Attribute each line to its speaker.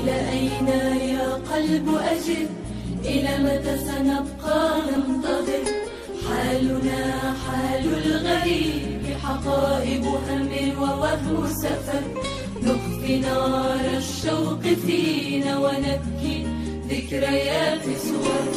Speaker 1: إلى أين يا قلب أجل؟ إلى متى سنبقى ننتظر؟ حالنا حال الغريب، حقائب هم ووهم سفر. نخفي نار الشوق فينا ونبكي ذكريات صور.